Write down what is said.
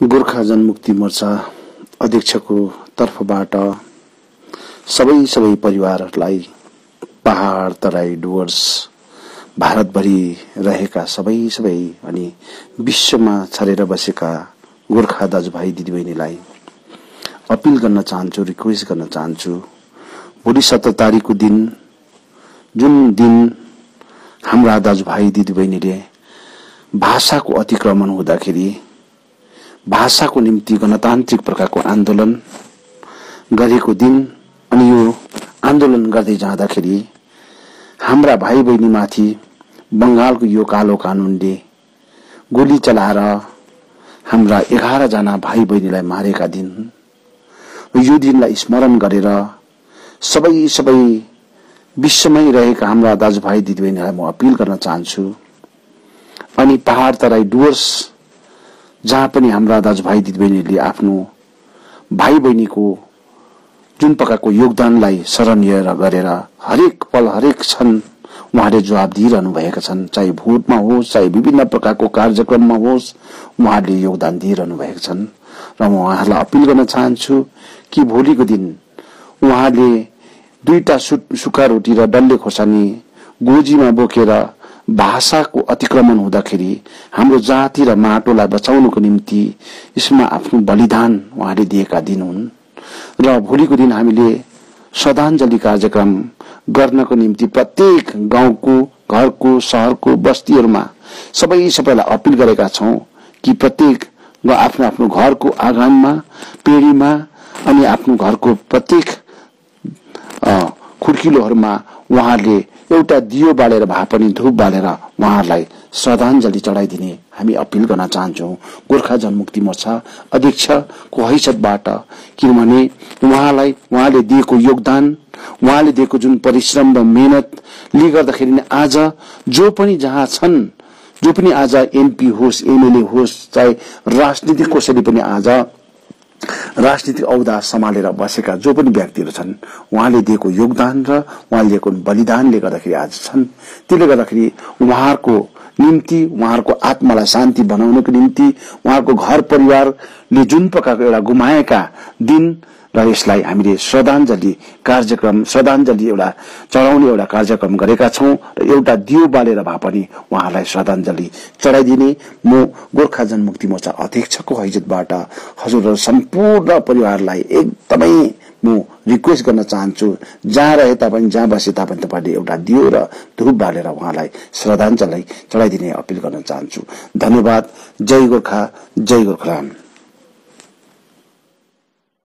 गोर्खा जनमुक्ति मोर्चा अध्यक्षको तर्फबाट सबै परिवारहरूलाई पहाड तराई डुवर्स भारतभरि रहेका सबै अनि विश्वमा छरेर बसेका गोर्खा दाजुभाइ दिदीबहिनीलाई अपील गर्न चाहन्छु, रिक्वेस्ट गर्न चाहन्छु। भोलि 17 तारिखको दिन, जुन दिन हाम्रा दाजुभाइ दिदीबहिनीले भाषाको अतिक्रमण हुँदाखेरि भाषाको निम्ति गणतान्त्रिक प्रकारको आन्दोलन गरेको दिन, अनि यो आन्दोलन गर्दै जाँदाखेरि हाम्रा भाइ बहिनीमाथि बंगालको यो कालो कानूनले गोली चलाएर हाम्रा 11 जना भाइ बहिनीलाई मारेका दिन हुन्। यो दिनलाई स्मरण गरेर सबै विश्वमै रहेका हाम्रा दाजुभाइ दिदीबहिनीलाई म अपील गर्न चाहन्छु। अनि पहाड तराई डुवर्स जहाँ पनि हाम्रा दाजुभाइ दिदीबहिनीले आफ्नो भाइ बहिनीको जुन प्रकारको योगदानलाई स्मरणीय गरेर हरेक पल हरेक क्षण उहाँले जवाब दिइरहनु भएका छन्। चाहे भोटमा होस्, चाहे विभिन्न प्रकारको कार्यक्रममा होस्, उहाँले योगदान दिइरहनु भएका छन्। र म उहाँहरूलाई अपील गर्न चाहन्छु कि भोलिको दिन उहाँले 2टा सुक्खा रोटी र डल्ले खोर्सानी गोजीमा बोकेर भाषाको अतिक्रमण हुँदाखेरि हाम्रो जाति र माटोलाई बचाउनको निम्ति यसमा आफ्नो बलिदान उहाँले दिएका दिन हुन्। र भोलिको दिन हामीले श्रद्धाञ्जली कार्यक्रम गर्नको निम्ति प्रत्येक गाउँको, घरको, शहरको, बस्तीहरूमा सबैलाई अपील गरेका छौं कि प्रत्येक आफ्नो घरको आँगनमा, पेडीमा अनि आफ्नो घरको प्रत्येक खुड्किलोहरूमा उहाँले एउटा दियो बालेर भए पनि धूप बालेर उहाँहरूलाई श्रद्धाञ्जली चढाइदिने हामी अपील गर्न चाहन्छौं गोर्खा जनमुक्ति मोर्चा अध्यक्षको हैसियतबाट। किनभने उहाँले दिएको योगदान, उहाँले दिएको जुन परिश्रम र मेहनतले गर्दाखेरि नै आज जो पनि जहाँ छन्, जो पनि आज एमपी होस्, एमएलए होस्, चाहे राजनीतिक कसैले पनि आज राजनीतिक औदा सम्हालेर बसेका जो पनि व्यक्तिहरू छन्, उहाँले दिएको योगदान र उहाँले दिएको बलिदानले गर्दाखेरि आज छन्। त्यसले गर्दाखेरि उहाँहरूको निम्ति, उहाँहरूको आत्मालाई शान्ति बनाउनको निम्ति, उहाँहरूको घर परिवारले जुन प्रकारको एउटा गुमाएका दिन र यसलाई हामीले श्रद्धाञ्जली एउटा चढाउने एउटा कार्यक्रम गरेका छौं र एउटा दियो बालेर भए पनि उहाँलाई श्रद्धाञ्जली चढाइदिने म गोर्खा जनमुक्ति मोर्चा अध्यक्षको हैसियतबाट हजुर सम्पूर्ण परिवारलाई एकदमै म रिक्वेस्ट गर्न चाहन्छु। जहाँ रहे तापनि, जहाँ बसे तापनि तपाईले एउटा दियो र धूप बालेर उहाँलाई श्रद्धाञ्जली चढाइदिने अपील गर्न चाहन्छु। धन्यवाद। जय गोर्खा, जय गोर्खाल्यान्ड।